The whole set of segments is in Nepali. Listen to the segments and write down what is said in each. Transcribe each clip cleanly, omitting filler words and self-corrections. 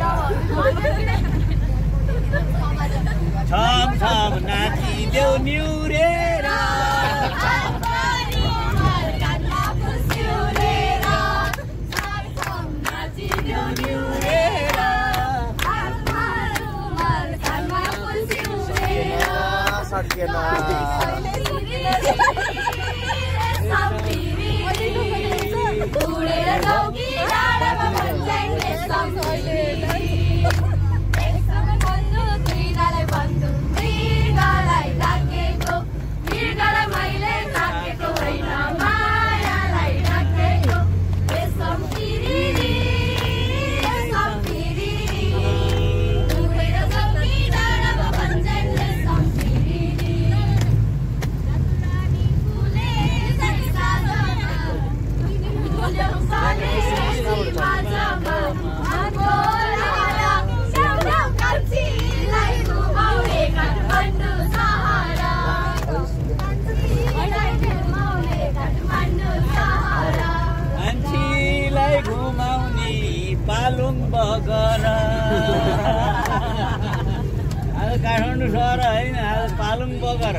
छम छम नाचिदेऊ निउरेर पालुङ बगर आज काठमाडौँ सहर होइन आज पालुङ बगर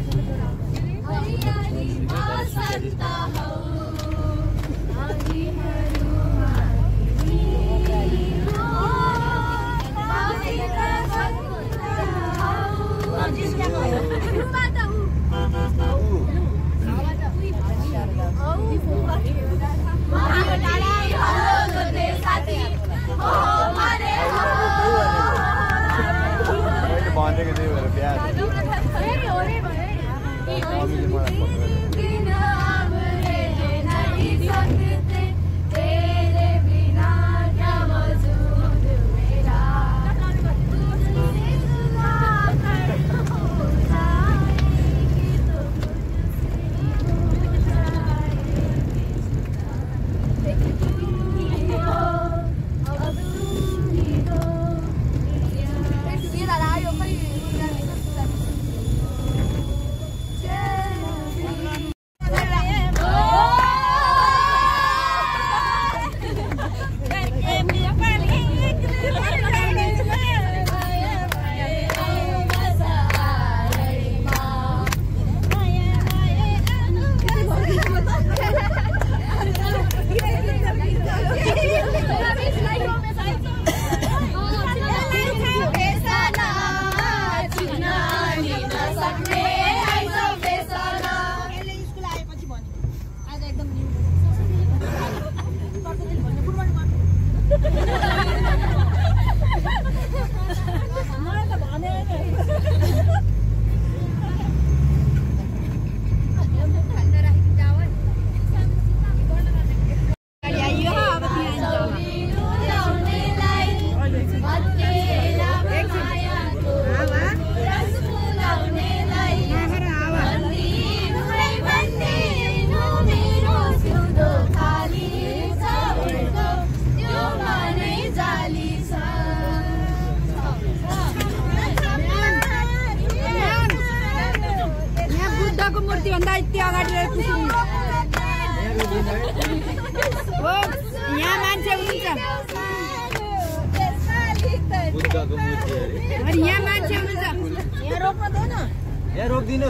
यहाँ रोक्दिनु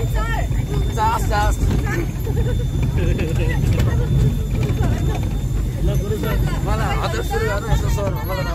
चास मलाई हजुर सुरु गर्नु यसो सर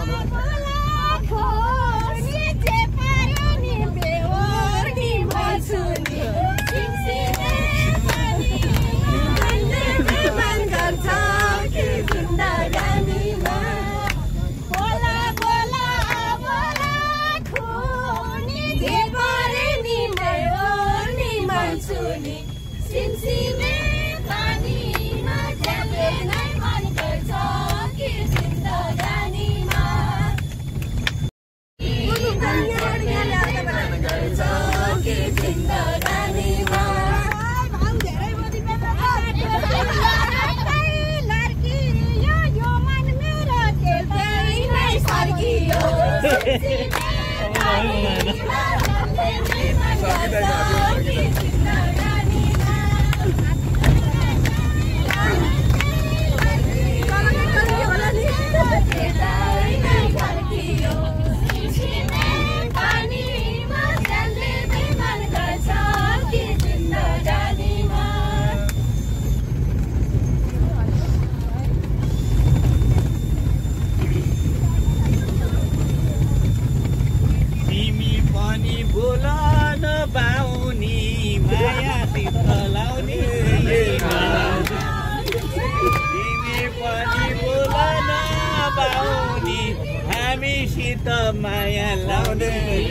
हामीसित माया लाउने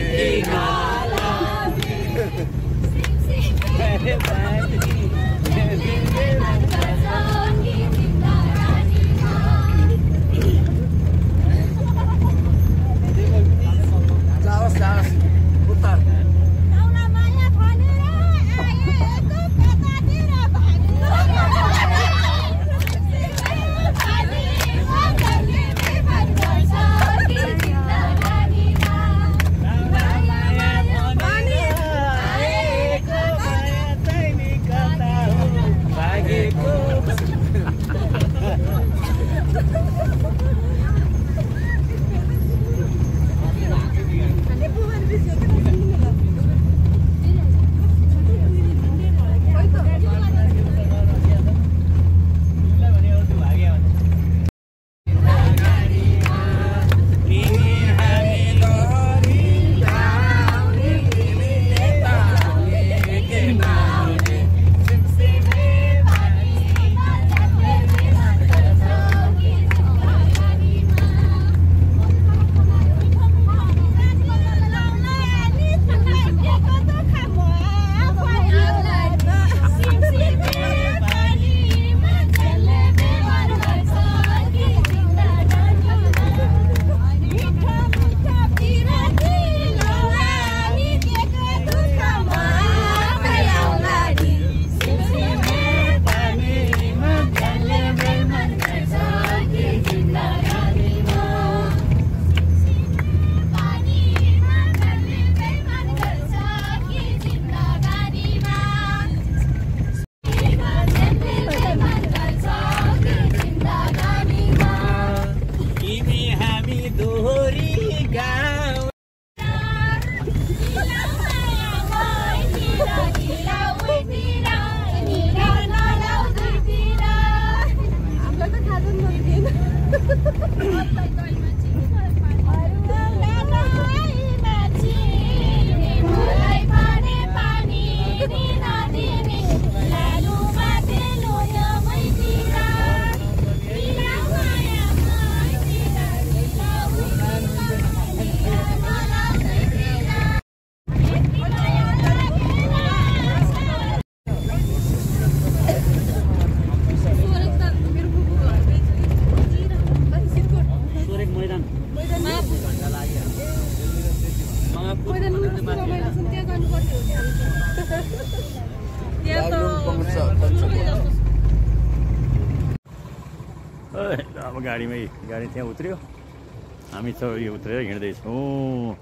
अब गाडी त्यहाँ उत्रियो हामी त यो उत्रेर हिँड्दैछौँ।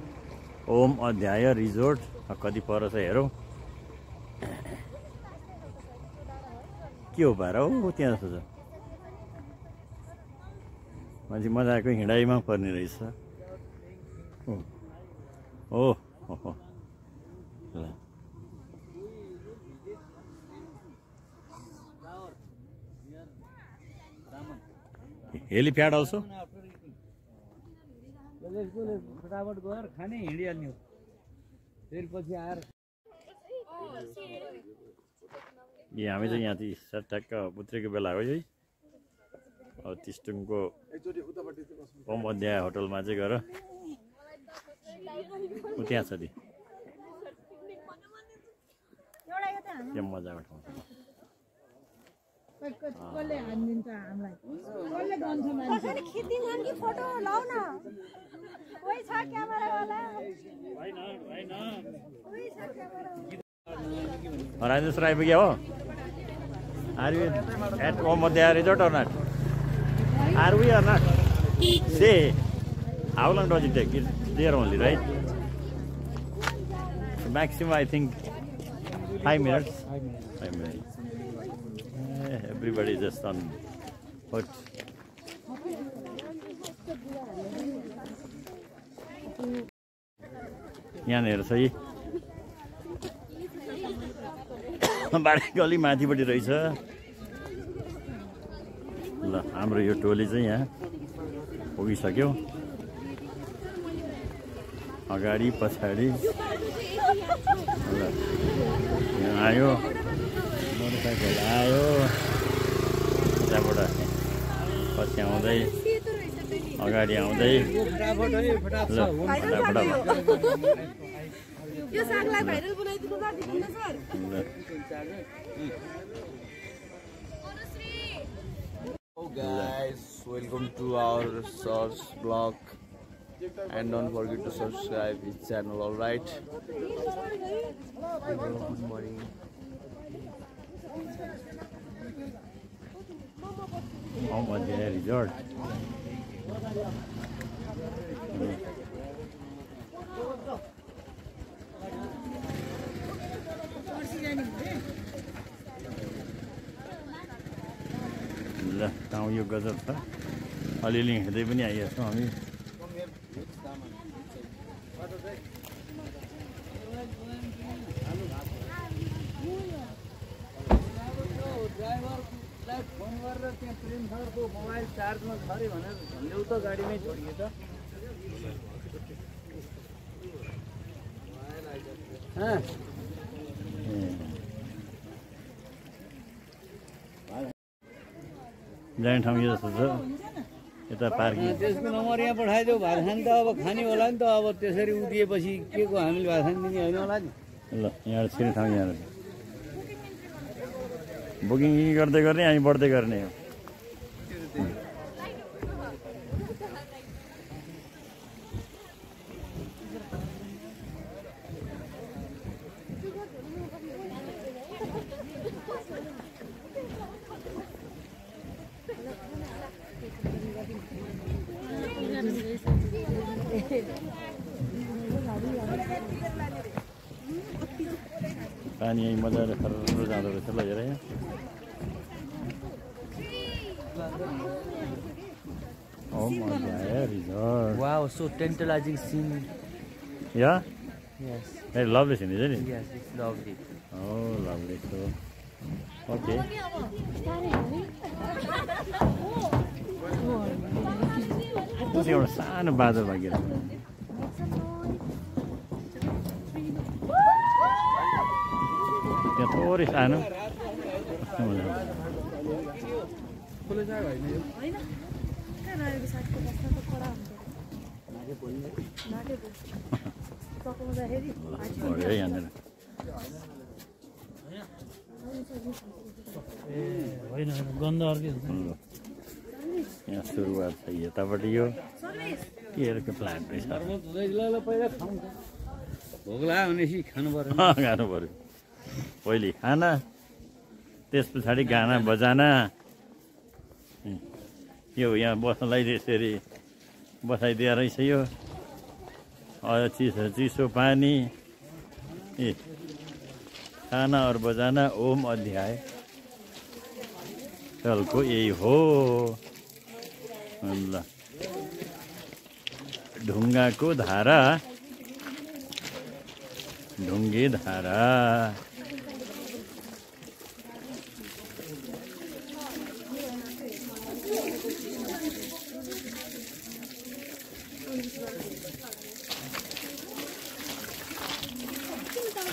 ओम अध्याय रिजोर्ट कति पर छ हेरौँ के हो पार हो त्यहाँ जस्तो छ मान्छे मजाको हिँडाइमा पर्ने रहेछ। ओ ल हेलिप्याड अल्सो फटाफट गएर खाने हिँडिहाल्ने हो फेरि पछि आएर हामी चाहिँ यहाँ चाहिँ ठ्याक्क उत्रेको बेला हो है अब तिस्टुङको ओम अध्याय होटलमा चाहिँ गएर त्यहाँ छ त्यो मजाको ठाउँ राजेश आइपुग्यो हो are you at Om Adhyay resort or not? Are we or not? Say, how long does it take? It's there only, right? Maximum, I think, 5 minutes. 5 minutes. Everybody is just on foot. यहाँनिर चाहिँ बाटोको अलि माथिपट्टि रहेछ ल हाम्रो यो टोली चाहिँ यहाँ पुगिसक्यो अगाडि पछाडि यहाँ आयो मोटरसाइकल आयो त्यहाँबाट पछि आउँदै अगाडि आउँदै Guys, welcome to our source blog and don't forget to subscribe this channel. All right, good morning. Om Adhyay Resort. ल ठाउँ यो गजब छ अलिअलि हिँड्दै पनि आइहाल्छौँ हामी ड्राइभरलाई फोन गरेर त्यहाँ प्रेम सरको मोबाइल चार्जमा छ अरे भनेर भनिदेऊ त गाडीमै छोडिए त जाने ठाउँ यो जस्तो छ यता पार्किङ त्यसको नम्बर यहाँ पठाइदेऊ भात खाने त अब खाने होला नि त अब त्यसरी उदिएपछि के को हामीले भात खाने दिने होइन होला नि ल यहाँ छिर्ने ठाउँ यहाँ बुकिङ गर्दै गर्ने हामी बढ्दै गर्ने हो पानी यहीँ मजाले खर्रो जाँदो रहेछ ल हेर यहाँ Om Adhyay Resort. Wow, so tantalizing scene. Yeah? Yes. Very lovely scene, isn't it? Yes, it's lovely. Oh, lovely. So, okay. त्यो चाहिँ एउटा सानो बादल भागेर त्यहाँ थोरै सानो यहाँनिर होइन गन्ध अर्कै हुन्छ यहाँ सुरुवात छ यतापट्टि यो केरको प्लान्ट रहेछ पहिला खाउँ भोक लाग्यो भनेपछि खानु पर्यो खानु पर्यो पहिले खाना त्यस पछाडि गाना बजाना यो यहाँ बस्नलाई त्यसरी बसाइदिएर रहेछ यो चिसो पानी खाना और बजाना ओम अध्याय चलको यही हो ल ढुङ्गाको धारा ढुङ्गे धारा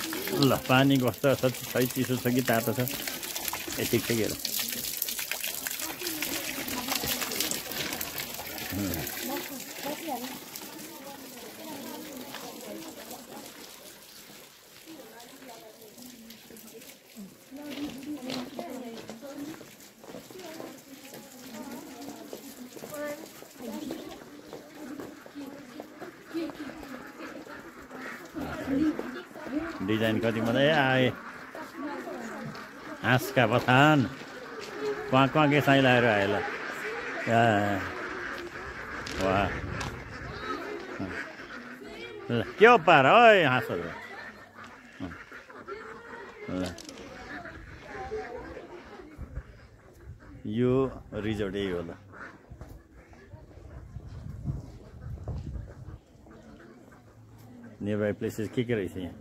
ल पानी कस्तो छ खै चिसो छ कि तातो छ ए ठिक छ के डिजाइन कति मजा आए हाँसका बथान कहाँ के साई लगाएर आयो ल वाह ल के हो पार है हाँसहरू ल यो रिजोर्ट यही हो ल नियरबाई प्लेसेस के रहेछ यहाँ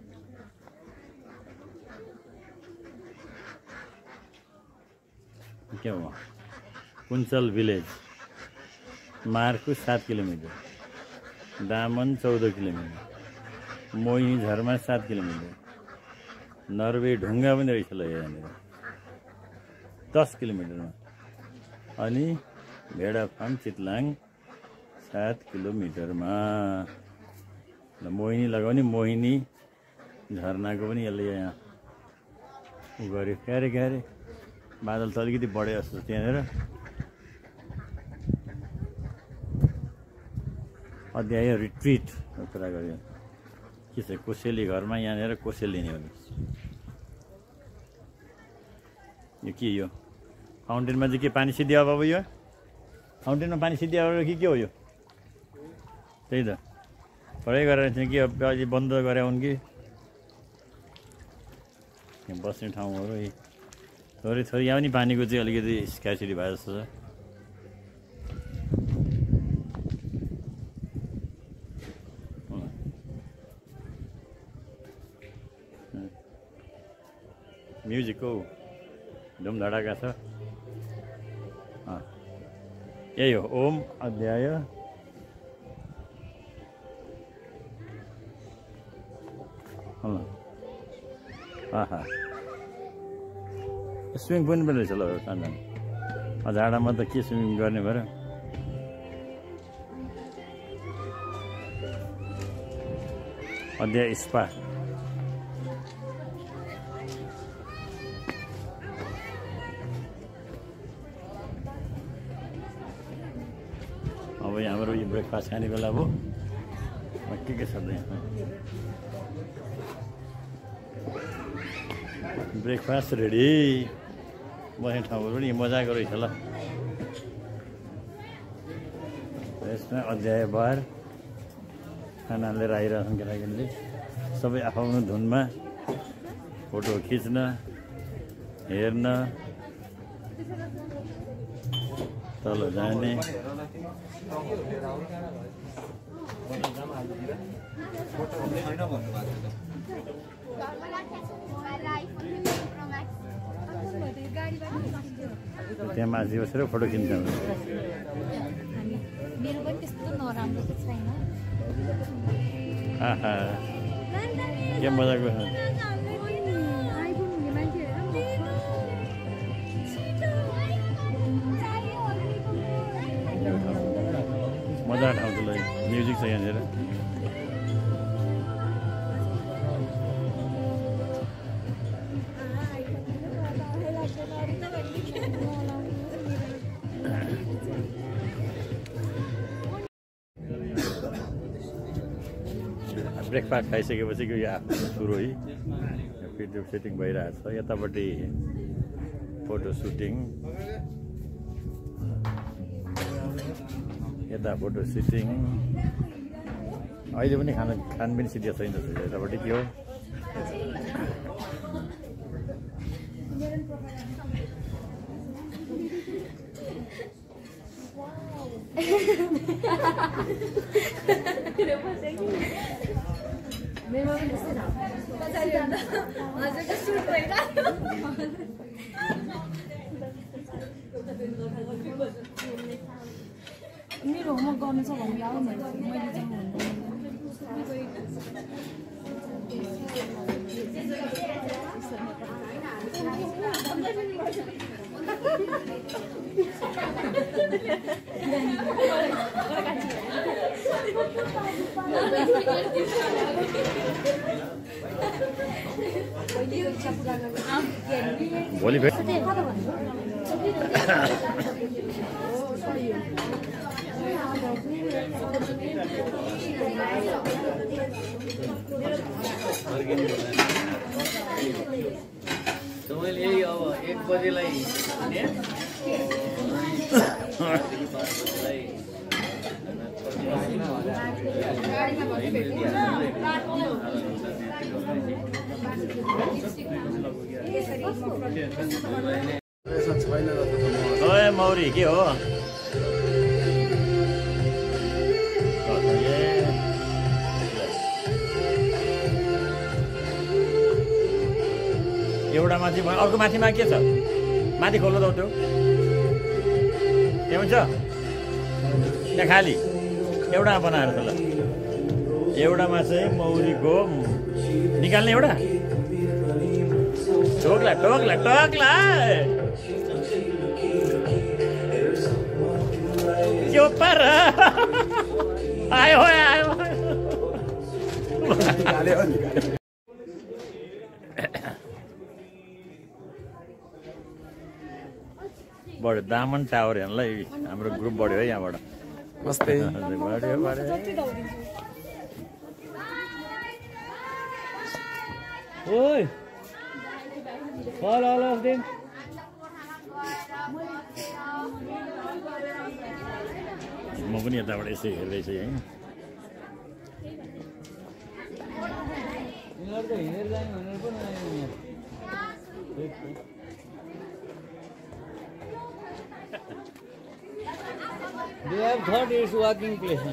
क्या हो कुञ्चल village Marcus 7 kilometre Daman 14 kilometre Mohini झरमा 7 किलोमिटर नर्वे ढुङ्गा पनि रहेछ ल यहाँनिर 10 किलोमिटरमा अनि भेडाफार्म चितलाङ 7 किलोमिटरमा ल मोहिनी लगाउने मोहिनी झरनाको पनि यसले यहाँ उ गर्यो क्यारे क्यारे बादल त अलिकति बढे जस्तो त्यहाँनिर अध्याय रिट्रिट कुरा गर्यो के छ कोसेली घरमा यहाँनिर कोसेली नि हो यो के यो फाउन्टेनमा चाहिँ के पानी सिद्धियो अब यो फाउन्टेनमा पानी सिद्धियो के हो यो त्यही त पढाइ गरेर चाहिँ के अझै बन्द गरे हुन् कि बस्ने ठाउँहरू थोरै थोरै यहाँ पनि पानीको चाहिँ अलिकति स्क्यासिटी भए जस्तो छ म्युजिकको धुमधडाका छ यही हो ओम अध्याय स्विमिङ पनि रहेछ ल कहाँजना झाडामा त के स्विमिङ गर्ने भएर अध्याय स्पा अब हाम्रो यो ब्रेकफास्ट खाने बेला अब के छ त यहाँ ब्रेकफास्ट रेडी बस्ने ठाउँहरू पनि मजाको रहेछ ल यसमा अध्याय बार खाना लिएर आइरहेछन् केटाकेटीले सबै आफ्नो धुनमा फोटो खिच्न हेर्न तल जाने त्यहाँ माथि बसेर फोटो खिच्छ के मजाको मजा ठाउँ छ ल म्युजिक छ यहाँनिर ब्रेकफास्ट खाइसकेपछि यो आफ्नो सुरु है भिडियो सुटिङ भइरहेको छ यतापट्टि फोटो सुटिङ यता फोटो सुटिङ अहिले पनि खान पनि सिधै छैन यतापट्टि के हो मेरो होमवर्क गर्नु छ भने आउनु मैले चाहिँ भोलि भेट मैले यही अब 1 बजेलाई ओए मौरी के हो एउटा माथि भयो अर्को माथिमा के छ माथि खोल्नु त त्यो के भन्छ त्यहाँ खाली एउटा बनाएर त ल एउटामा चाहिँ मौरीको निकाल्ने एउटा टोक्ला टोक्ला टोक्ला त्यो पर आयो आयो बढ्यो दामन टावर हेर्नलाई हाम्रो ग्रुप बढ्यो है यहाँबाट मस्तै बढ्यो बढ्यो ओइ all of them म पनि यताबाट यसै हेर्दैछु है यिनीहरु त हिँडेर जाने भनेर पो नआयो यहाँ They have thought it's walking place.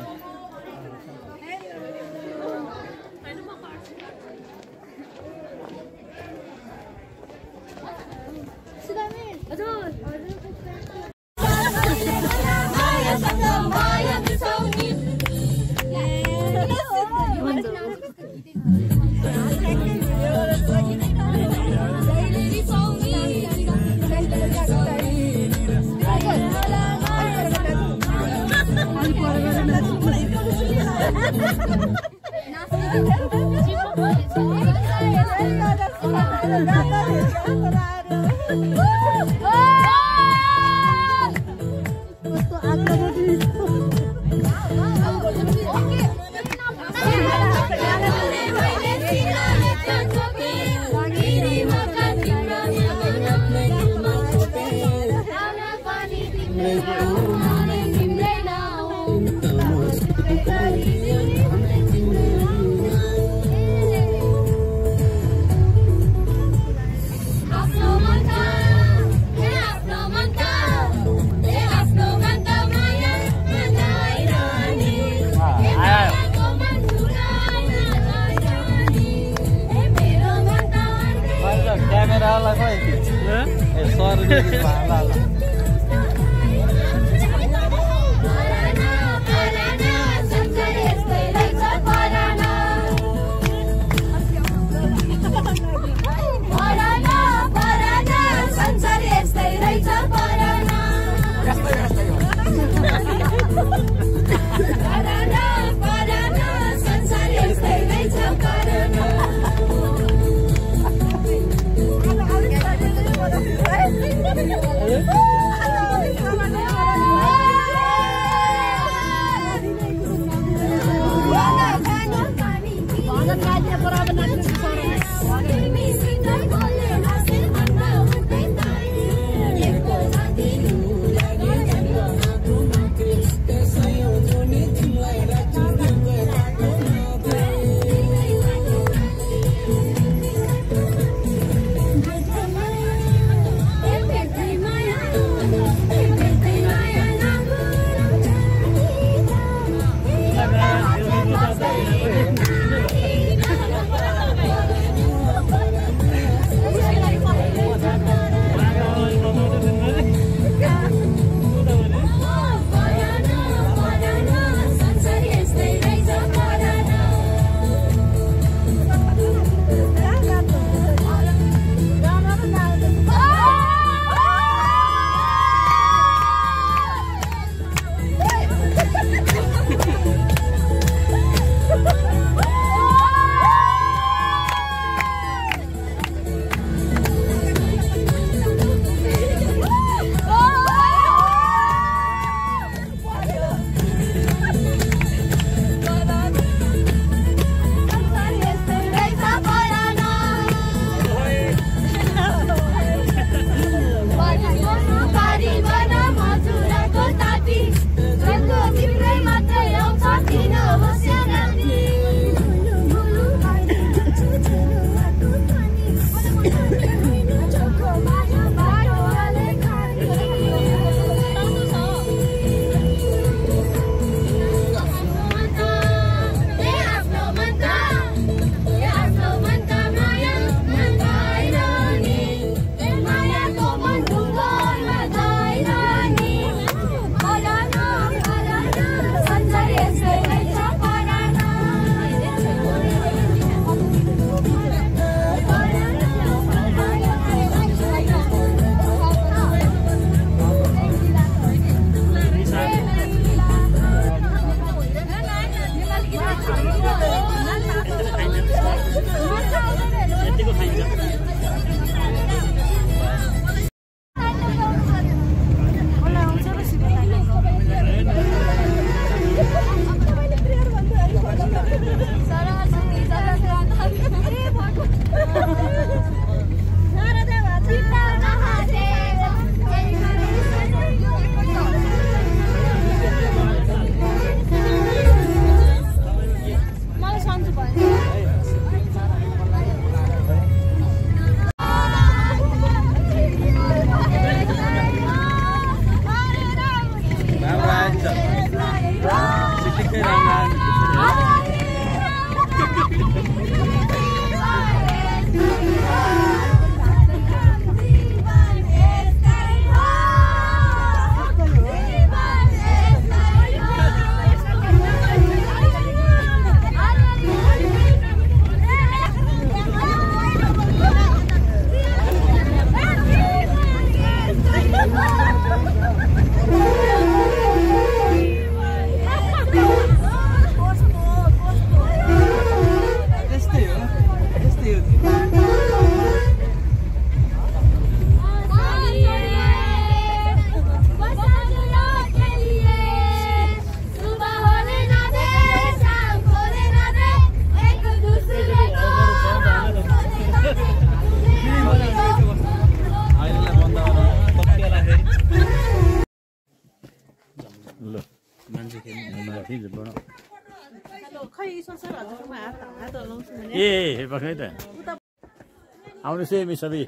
ठिक छ बडो खै ससुर हजुरकोमा हात हल्लाउँछु भने ए पक्कै त आउनुहोस् है हामी सबै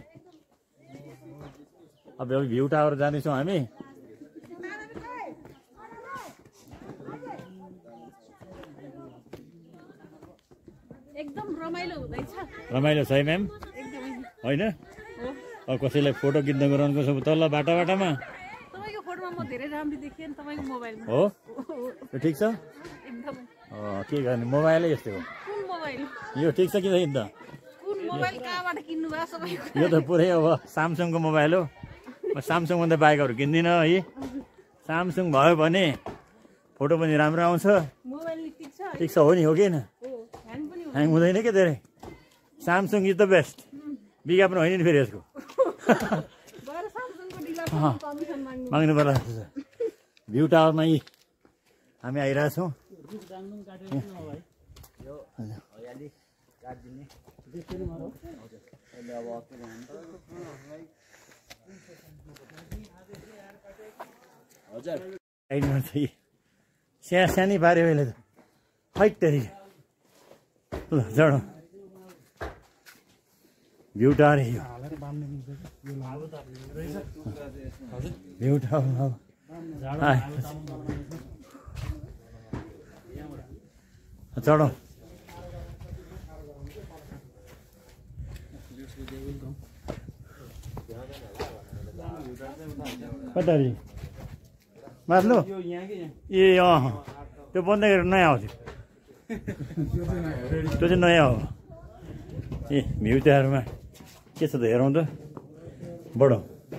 अब भ्यू टावर जाँदैछौँ हामी एकदम रमाइलो हुँदैछ रमाइलो छ है म्याम एकदमै होइन अब कसैलाई फोटो खिच्न गराउनुको छ तल बाटामा तपाईँको फोटोमा म धेरै राम्रो देखिएँ नि तपाईँको मोबाइलमा हो त्यो ठिक छ एकदमै के गर्ने मोबाइलै यस्तै हो कुन मोबाइल यो ठिक छ कि छैन त कुन मोबाइल कहाँबाट किन्नु भयो सबैको यो त पुरै अब सामसङको मोबाइल हो म सामसङभन्दा बाइकहरू किन्दिनँ है सामसङ भयो भने फोटो पनि राम्रो आउँछ मोबाइल ठिक छ ठिक छ हो नि हो कि होइन ह्याङ पनि ह्याङ हुँदैन क्या धेरै सामसङ इज द बेस्ट विज्ञापन होइन नि फेरि यसको गएर सामसङको डिलर कमिसन माग्नु माग्नु पर्ला जस्तो छ भ्यू टावरमा यी हामी आइरहेछौँ सानी पाऱ्यो अहिले त फाइट तरी ल चढौँ भ्यू टावर यो भ्यू टावर चढौँ कतारी माथ्लो ए त्यो बन्द गरेर नयाँ आउँथ्यो त्यो चाहिँ नयाँ हो ए भ्यू टावरमा के छ त हेरौँ त बढौँ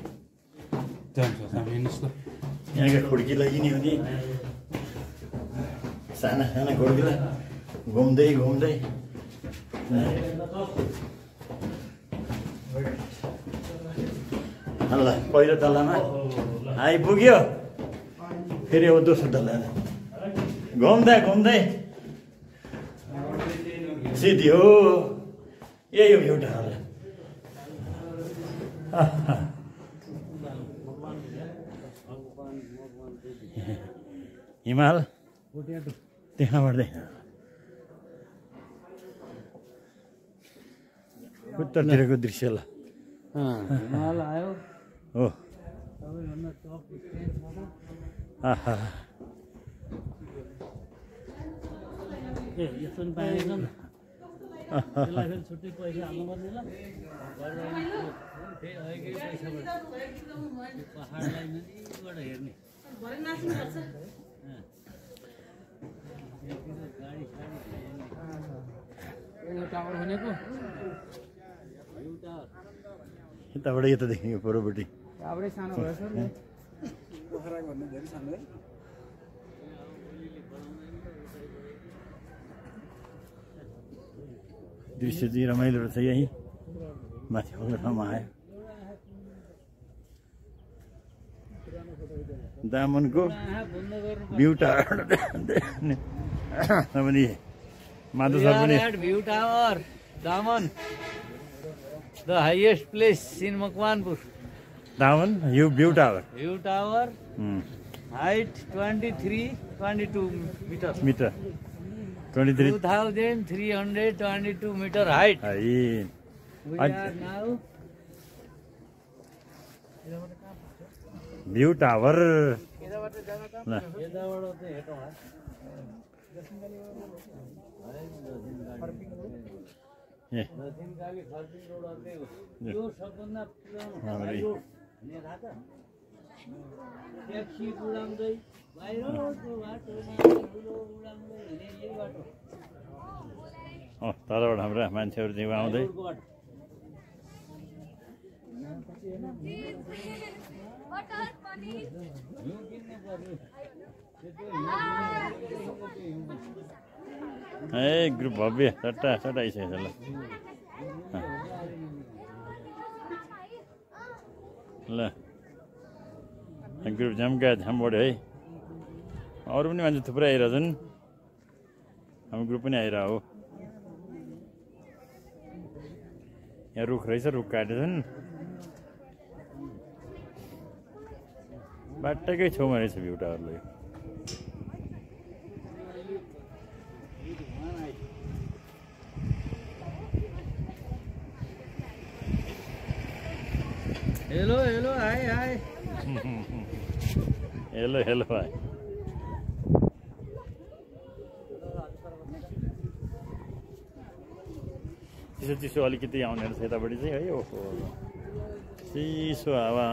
यहाँका खुड्कीलाई नि हो नि साना साना खुड्कीलाई घुम्दै घुम्दै ल पहिलो तलामा आइपुग्यो फेरि अब दोस्रो तला घुम्दै घुम्दै सिधी हो यही हो एउटा हिमाल त्यहाँबाट उत्तरतिरको दृश्य ल हिमाल आयो हो सबैभन्दा टप स्टेजबाट आहा ए यस्तो नि पाइन्छ नि त्यसलाई फेरि छुट्टै पैसा हाल्नु पर्ने ल त्यही अघि पैसाबाट पहाडलाई नजिकबाट हेर्ने भरे नाच्नुपर्छ गाडी साडी टावर भनेको यताबाट यता देखियो परपट्टि टावरै सानो भएछ नि पोखरा भन्दा धेरै सानो है दृश्य चाहिँ रमाइलो रहेछ यहीँ माथि अग्लो ठाउँमा आयो दामनको भ्यू टावर पनि माधव सर पनि view tower Daman the highest place in Makwanpur Daman यो view tower view tower height 22 meters metre 23 2322 meter height है we are now view tower यताबाट चाहिँ हेटौँ दक्षिणकाली खर्पिङ रोड अर्कै हो यो सबभन्दा पुरानो हाई रोड हुने थाहा छ ट्याक्सी उडाउँदै बाहिरको बाटोमा ठुलो उडाउँदै हिँड्ने यही बाटो तलबाट हाम्रा मान्छेहरू चाहिँ आउँदै ए ग्रुप भव्य चट्टा चट्टा आइसकेको छ ल ग्रुप झ्याम्का झ्याम बढ्यो है अरू पनि मान्छे थुप्रै आइरहेछन् हाम्रो ग्रुप पनि आइरहेको हो यहाँ रुख रहेछ रुख काटेछन् बाटोकै छेउमा रहेछ भ्यू टावरले hello hello hi hi hello hello भाइ चिसो चिसो अलिकति आउने रहेछ यतापट्टि चाहिँ है ओहो चिसो हावा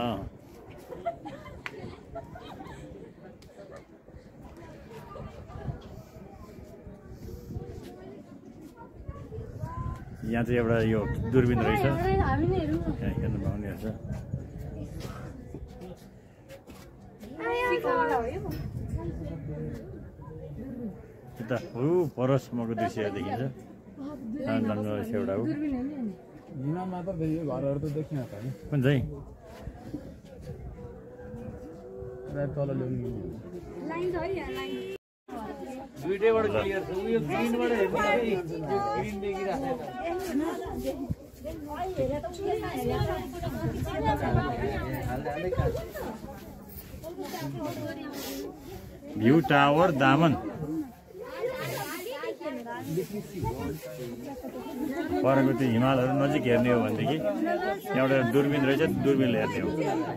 यहाँ चाहिँ एउटा यो दूरबीन रहेछ हेर्नु पाउने रहेछ यता परसम्मको दृश्य देखिन्छ जङ्गल रहेछ एउटा हो कुन चाहिँ दुईटैबाट क्लियर छ उयो ग्रिनबाट हेर्नु ग्रिन देखिरहेको भ्यू टावर दामन परको त्यो हिमालहरू नजिक हेर्ने हो भनेदेखि एउटा दूरबीन रहेछ दूरबीनले हेर्ने हो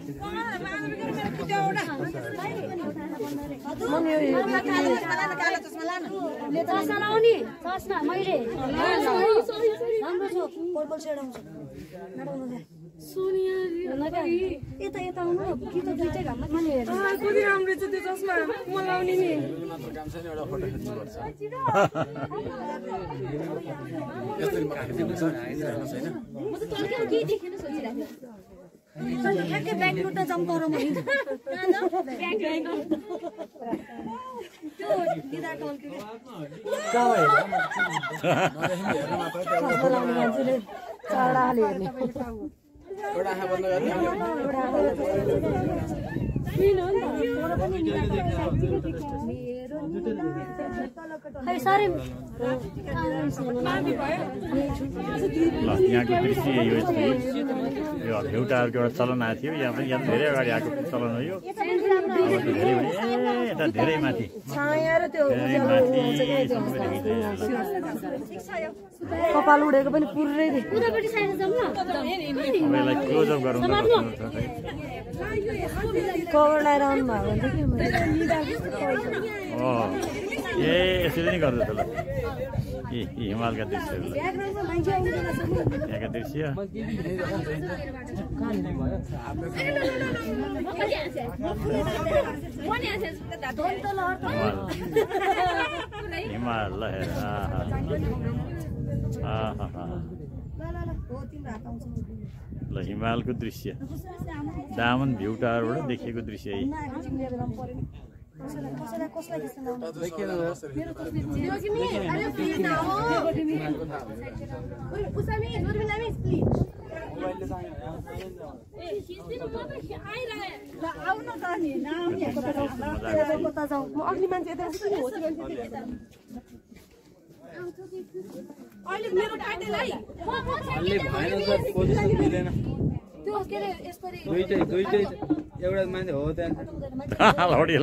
यहाँको दृश्य यो भ्यू टावरको एउटा चलन आएको थियो यहाँ धेरै अगाडि आएको चलन हो यो यता धेरै माथि कपाल उडेको पनि पुरै तपाईँलाई क्लोजअप गरौँ कभर लगाएर आउनु भयो भने ए यसरी नै गर्दछ ल हिमालका दृश्यहरू यहाँका दृश्य हिमाल लहेर ल हिमालको दृश्य दामन भ्यू टावरबाट देखिएको दृश्य है दुईटै एउटा मान्छे हो त्यहाँ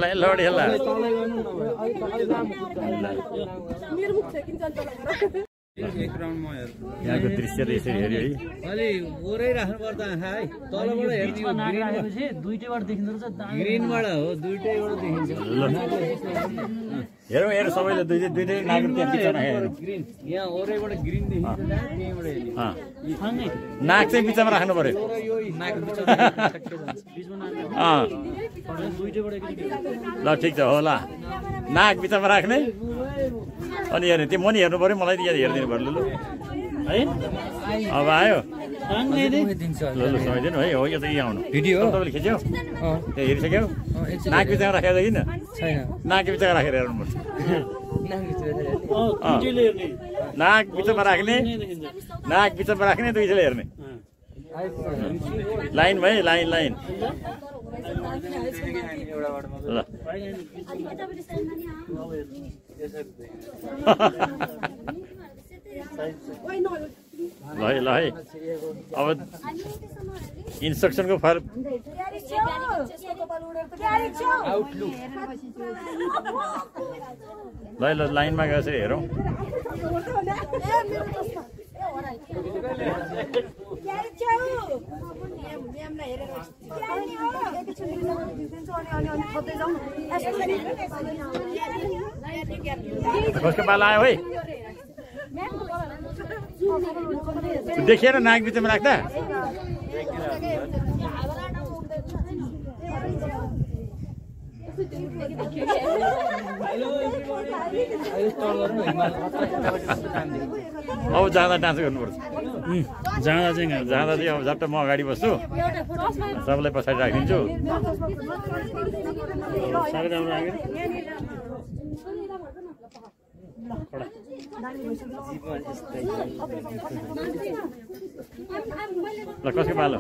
यहाँको दृश्य यसरी हेऱ्यो है अलि ओरै राख्नु पर्दा आँखा है तलबाट हेर्ने दुईटैबाट देखिँदो रहेछ ग्रिनबाट हो दुईटैबाट देखिन्छ हेरौँ हेर सबैले दुईटै नागरिक त्यहाँ बिचमा हेरौँ ग्रिन यहाँ ओरैबाट ग्रिन देखिन्छ त्यहीँबाट हेर्ने नाक चाहिँ बिचमा राख्नु पर्यो ल ठिक छ होला नाक बिचमा राख्ने अनि हेर्ने त्यो मनी हेर्नु पर्यो मलाई यहाँ हेरिदिनु पर्यो ल है अब आयो ल समाइदिनु है हो यो त यहाँ आउनु भिडियो तपाईँले खिच्यो त्यहाँ हेरिसक्यो नाक बिचमा राखेको देखिन नाक बिचमा राखेर हेर्नुपर्छ नाक बिचमा राख्ने दुईजले हेर्ने लाइन भाइ लाइन लाइन ल ल है अब इन्स्ट्रक्सनको फर ल ल लाइनमा गएर हेरौँ कसको पाला आयो है देखिएर नाक बिचमा राख्दा अब जाँदा डान्स गर्नुपर्छ जाँदा चाहिँ अब झट्ट म अगाडि बस्छु सबलाई पछाडि राखिदिन्छु ल कसको पालो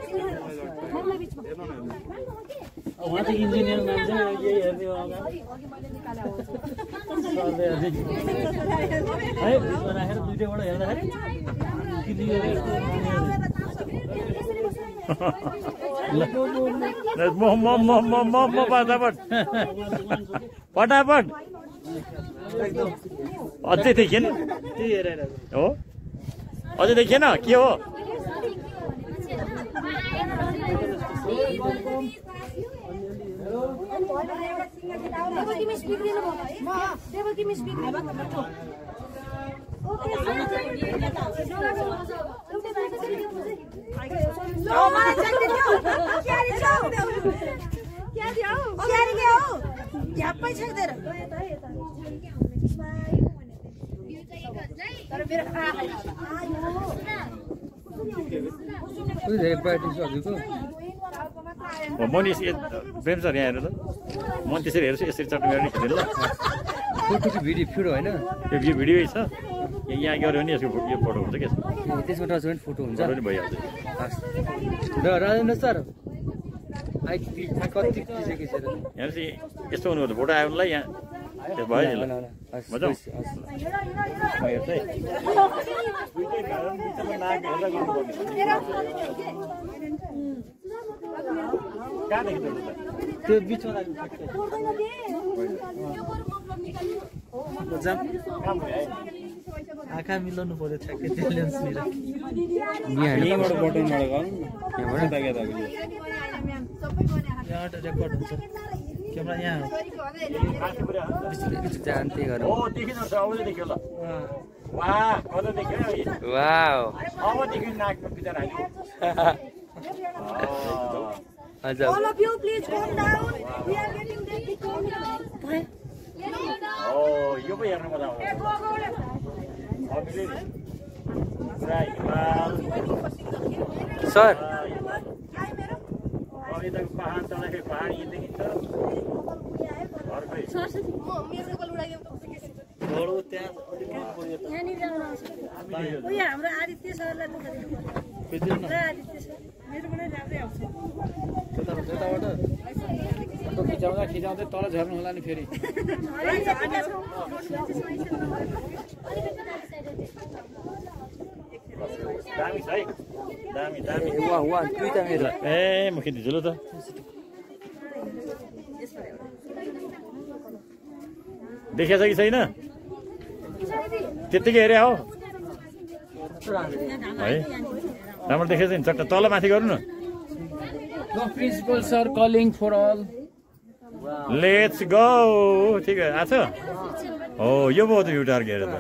उहाँ चाहिँ इन्जिनियर मान्छे यही हेर्ने हो है राखेर दुईटैबाट हेर्दाखेरि फटाफट अझै देखिएन हो अझै देखिएन के हो म नि प्रेम सर यहाँ हेर्नु त म त्यसरी हेर्छु यसरी चट्नु गरेर खिच्नु ल फोटोको भिडियो फिड होइन यो भिडियो छ यहाँ गऱ्यो भने यसको यो फोटो हुन्छ क्या त्यसको टचमा फोटो हुन्छ पनि भइहाल्छ र राजेन्द्र सर कति खिचेर हेर्नुहोस् यस्तो हुनुपर्छ फोटो आयो भनेलाई यहाँ त्यो भयो नि ल मजा त्यो बिचमा आँखा मिलाउनु पर्यो ठ्याक्कै त्यो लेन्सतिर यहाँबाट बटनबाट गर्नु यहाँबाट रेकर्ड हुन्छ क्यामेरा यहाँ जान्थे गरौँ हो देखिन सबैले देख्यो ल वाह कता देख्यो वाओ अब देखिन नाकमा बिचार हाल्यो All of you, please calm down. We are getting ready. ओ यो पो हेर्नु मजा आउँछ सर यताको पहाड चढाएको पहाड यी देखिन्छ हाम्रो आदित्य सरलाई खिचाउँदै तल झर्नु होला नि फेरि दामी छ है दामी दामी ए म खिच्दिन्छु ल त देखेछ कि छैन त्यत्तिकै हेरे हो है राम्रो देखेछ नि चट्ट तल माथि गर्नु न The principals are calling for all. Let's go ठिक आछ हो यो बहुत यो टार्गेट त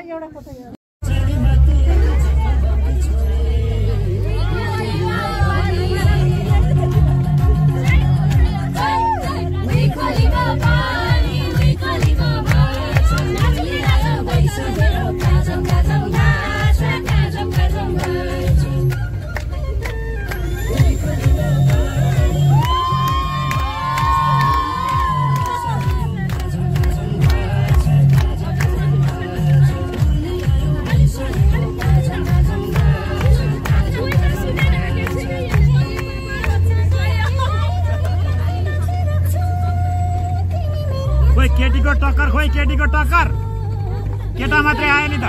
केटीको टक्कर खोइ केटीको टक्कर केटा मात्रै आयो नि त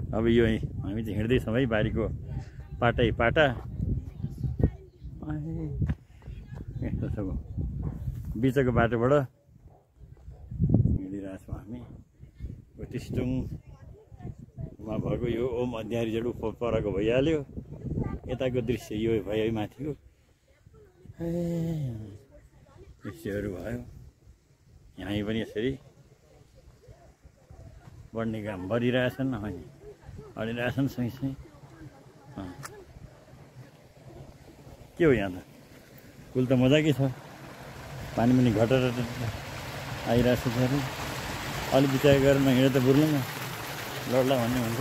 अब यो हामी चाहिँ हिँड्दैछौँ है बारीको पाटै पाटा यस्तो छ बिचको बाटोबाट हिँडिरहेको छौँ हामी टिस्टुङमा भएको यो ओम अध्यायहरू परको भइहाल्यो यताको दृश्य यो भयो माथिको दृश्यहरू भयो यहाँ पनि यसरी बढ्ने काम गरिरहेछन् अनि अडिरहेछन् सँगसँगै के हो यहाँ त पुल त मजाकै छ पानी पनि घटेर आइरहेछ फेरि अलिक बिचार गरेर नहिँडे त बुर्लुङ लड्ला भन्ने हुन्छ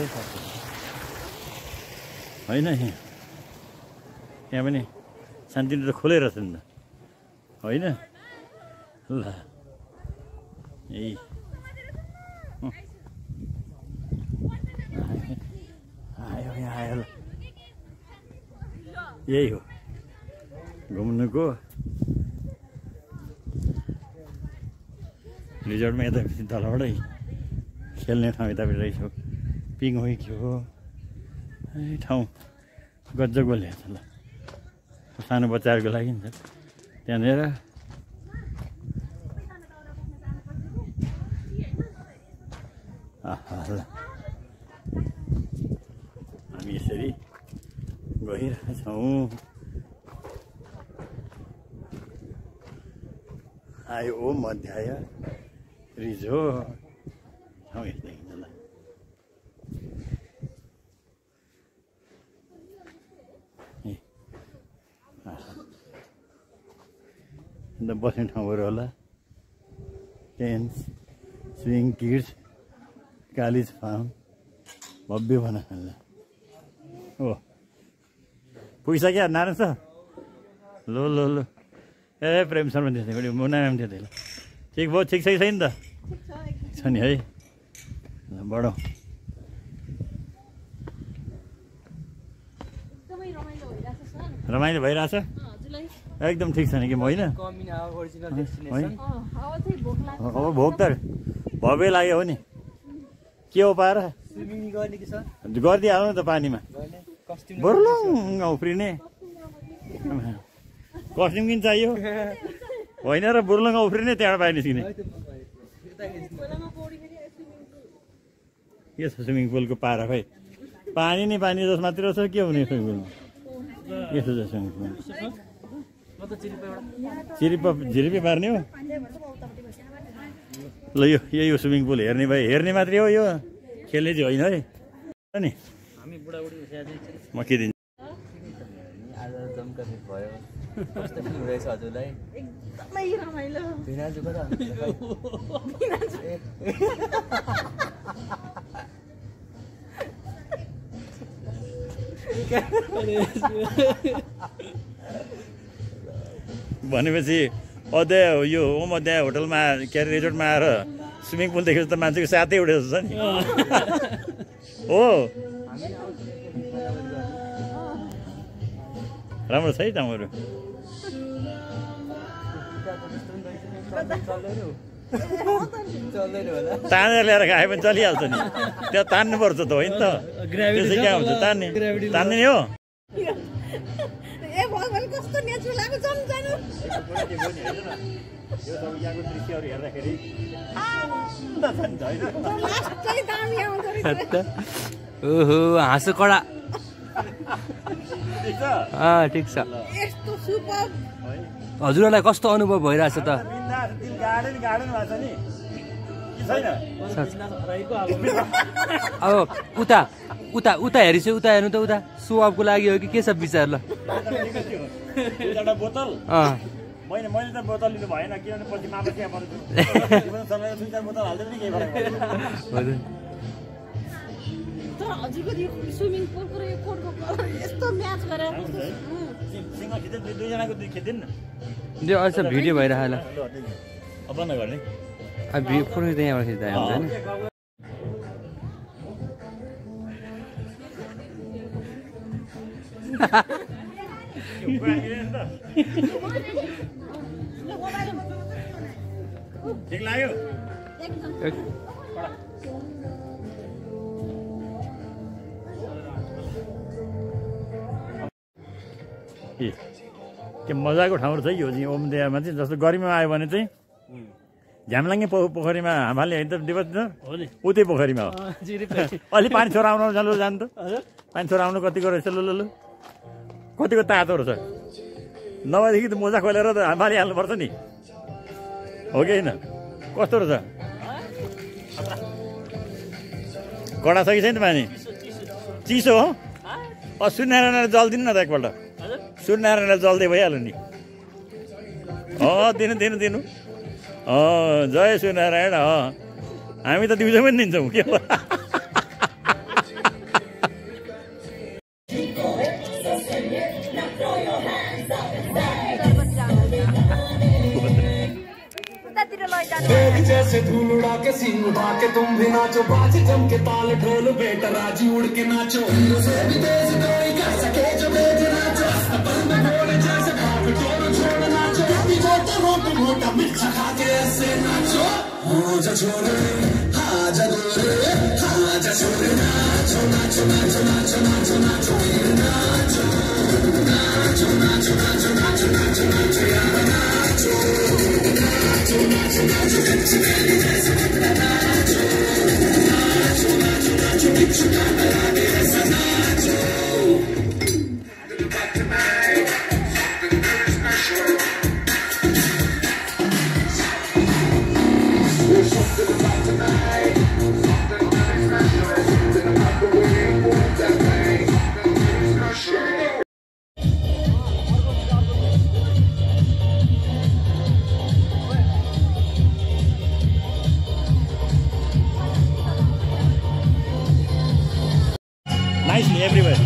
होइन यहाँ पनि शान्तिले त खोलेर छ नि त होइन ल यही आयो यहाँ आयो ल यही हो घुम्नुको रिजोर्टमा यता तलबाटै खेल्ने ठाउँ यतापट्टि रहेछ पिङ हो कि हो ठाउँ गजब ल्याएको छ ल सानो बच्चाहरूको लागि नि त त्यहाँनिर ल हामी यसरी गइरहेछौँ आयो ओम अध्याय रिजोर्ट ठाउँ यस्तै हिँड्छ ल अन्त बस्ने ठाउँहरू होला tent swing kids college farm भव्य बनाएको हो पुगिसक्यो क्या नारायण छ लो लो लो ए प्रेम शर्मा थियो मुना म्याम थियो त्यसले ठिक भयो ठिक छ कि छैन त छ नि है ल बढौँ रमाइलो भइरहेछ एकदम ठिक छ नि कि होइन अब भोक त भव्य लाग्यो हो नि के हो पाएर गरिदिइहाल्नु नि त पानीमा बुर्लुङ उफ्रिने कस्ट्युम किन चाहियो होइन र बुर्लुङ उफ्रिने त्यहाँबाट बाहिर निस्किने के छ स्विमिङ पुलको पारा खै पानी नै पानी जस मात्र छ के हुने स्विमिङ पुलमा यस्तो छ स्विमिङ पुल झिरिपी पार्ने हो ल यो यही हो स्विमिङ पुल हेर्ने भए हेर्ने मात्रै हो यो खेल्ने चाहिँ होइन है नि म के दिन्छु आज जमकसित भयो कस्तो फिल हुँदैछ हजुरलाई एकदमै रमाइलो भिनाजु कता भनेपछि अध्याय यो ओम अध्याय होटलमा के अरे रिजोर्टमा आएर स्विमिङ पुल देखेपछि त मान्छेको साथै उठेको छ नि हो राम्रो छ है ठाउँहरू तानेर ल्याएर खाए पनि चलिहाल्छ नि त्यहाँ तान्नुपर्छ त होइन त त्यसै क्या हुन्छ तान्ने तान्ने हो कस्तो नेचुरल आएको छ दृश्यहरू हेर्दाखेरि ओहो हाँसो कडा ठिक छ यस्तो सुपर हजुरहरूलाई कस्तो अनुभव भइरहेछ त अब उता उता उता हेरिस उता हेर्नु त उता सो अपको लागि हो कि के छ विचार ल बोतल मैले त बोतल लिनु भएन किनभने पछि मामा चिया पर्छु बोतल हाल्दै पनि केही फरक पर्दैन तर हजुरको यो स्विमिङ पुलको र यो कोर्टको कलर यस्तो म्याच गरेर सिंह खिच्दै दुईजनाको दुई खिच्दिन् न त्यो अझ भिडियो भइरहेको ल अब बन्द गर्ने अब फोटो त यहाँबाट खिच्दा हुन्छ नि ठिक लाग्यो के मजाको ठाउँ छ यो चाहिँ ओमदेयामा चाहिँ। जस्तो गर्मीमा आयो भने चाहिँ झ्याम्लाङ्गे पोखरीमा हामाले होइन त दिवस उतै पोखरीमा हो। अलि पानी छोरा आउनु जानु त पानी छोरा आउनु कतिको रहेछ ल कतिको तातो रहेछ नभएदेखि त मोजा खोलेर त हामाली हाल्नुपर्छ नि हो कि होइन कस्तो रहेछ कडा छ कि छैन पानी चिसो हो सूर्यनारायण जल दिनु न त एकपल्ट सूर्यनारायण जल्दै भइहाल्यो नि दिनु जय सूर्यनारायण हामी त दिउँसो पनि दिन्छौँ के हो जैसे धूल उड़ा के सीन उड़ा के तुम भी नाचो बाजी जम के ताल ढोल बेटा राजी उड़ के नाचो कोई कर सके जो बेज नाचो अपन में घोड़े जैसे भाग टोरो छोड़ नाचो कभी मोटा मोटा मोटा मिर्चा खा के ऐसे नाचो हो जा छोरे हाँ जा गोरे हाँ जा छोरे नाचो नाचो नाचो नाचो नाचो नाचो नाचो नाचो नाचो नाचो नाचो नाचो नाचो यार नाचो नाचो नाचो नाचो कच्ची मैंने जैसे टुकड़ा नाचो नाचो नाचो नाचो बिच्छू का मेरा भी ऐसा नाचो nicely everywhere.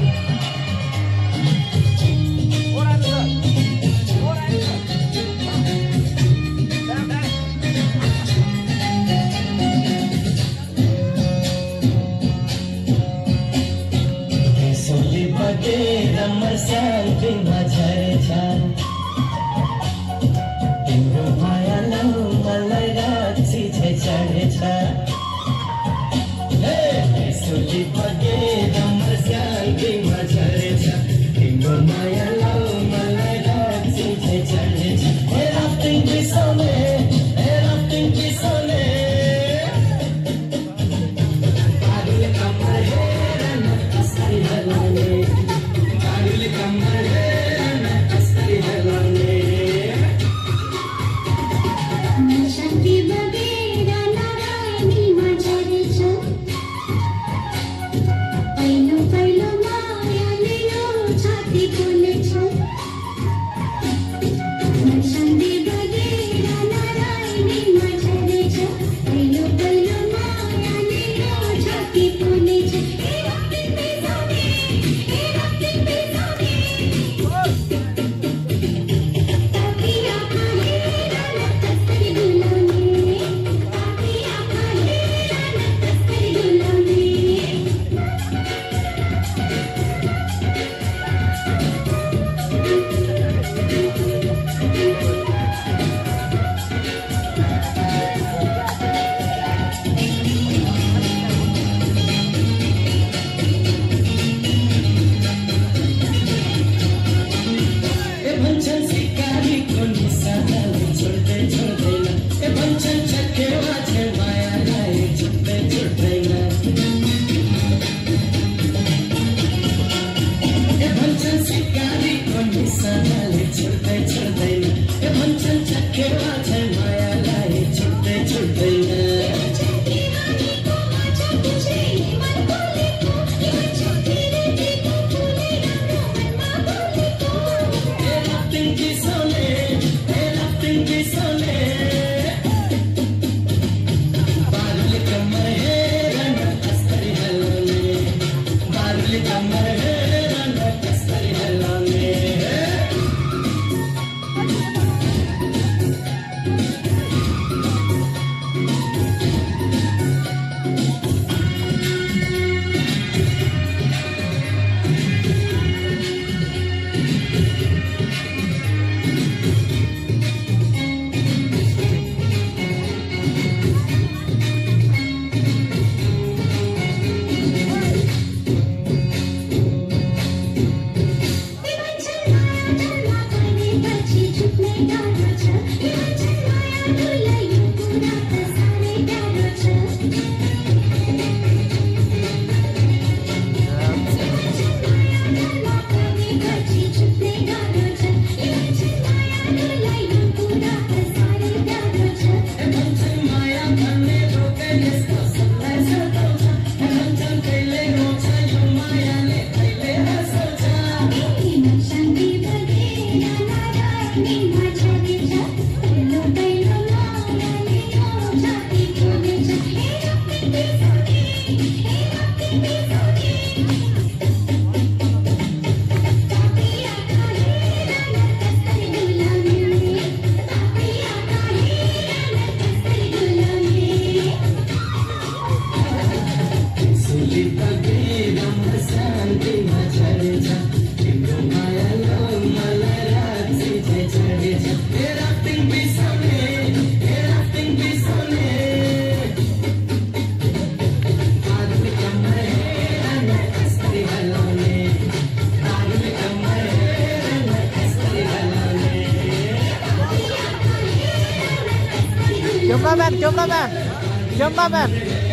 Cameraman.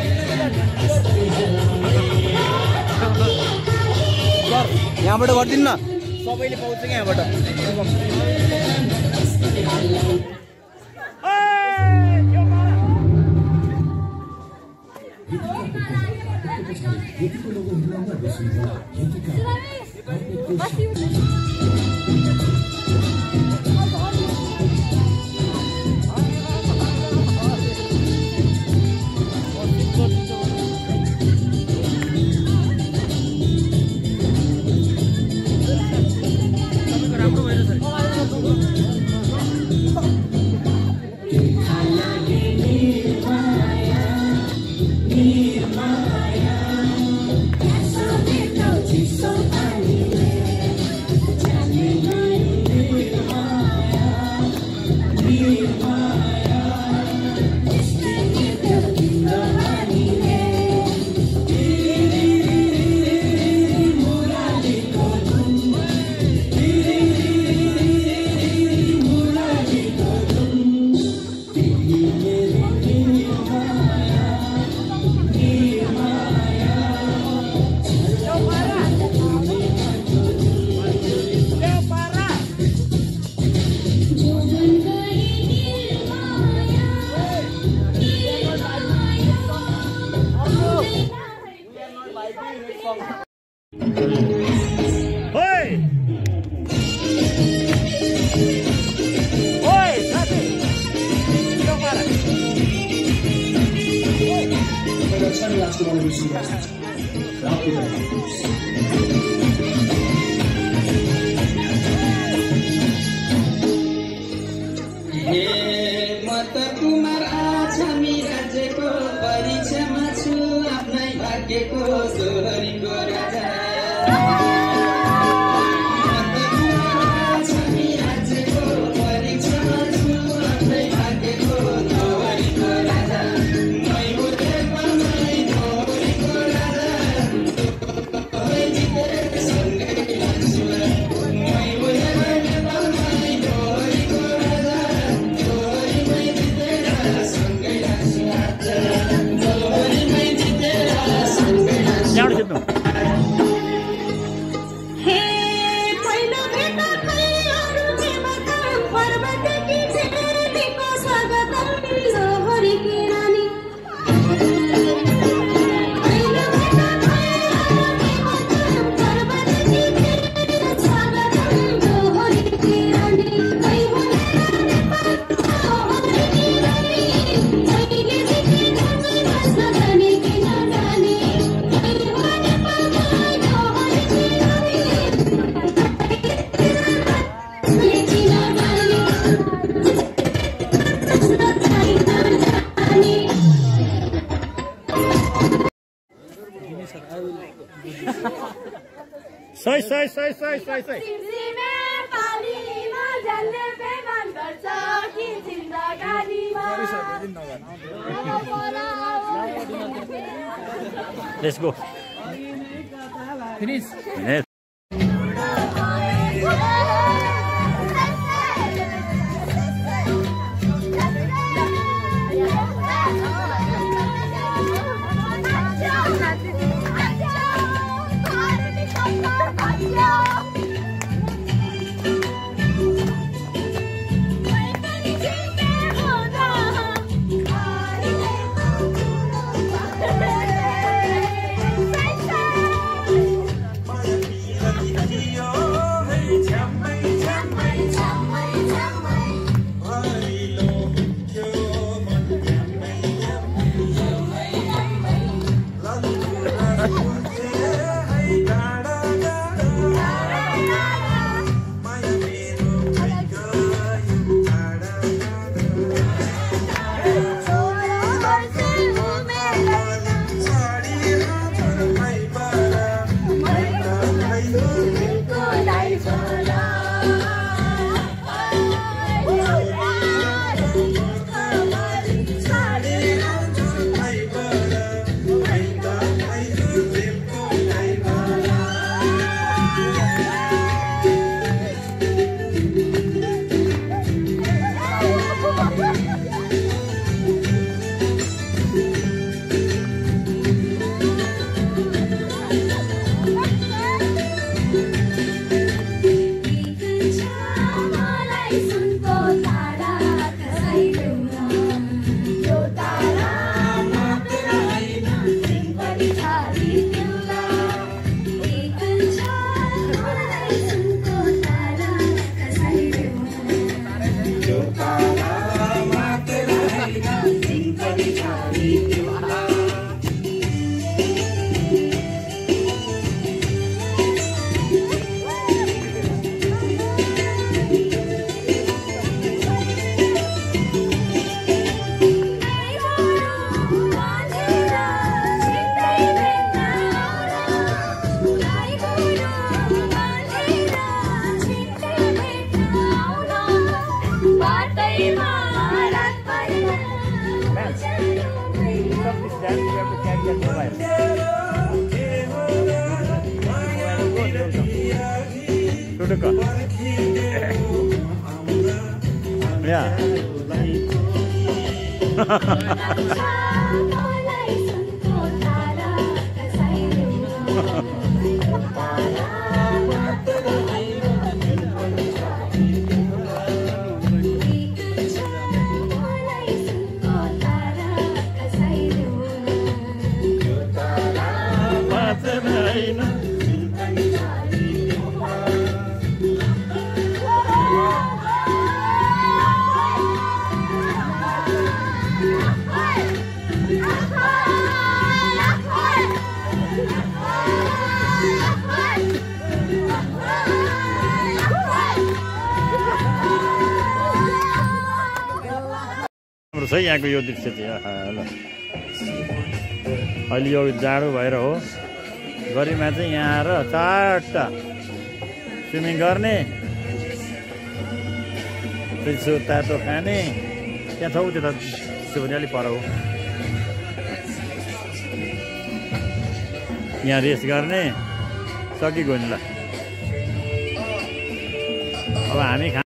सर यहाँबाट गरिदिनु न सबैले पाउँछ कि यहाँबाट सही Let's go. Finish. Thank you. टुटुक्क यहाँ राम्रो छ यहाँको यो दृश्य चाहिँ ल अहिले यो जाडो भएर हो गरिमा चाहिँ यहाँ आएर चारवटा स्विमिङ गर्ने चिसो तातो खाने त्यहाँ छ त्यता त्यो पनि अलिक पर हो यहाँ रेस्ट गर्ने सकिगयो नि ल अब हामी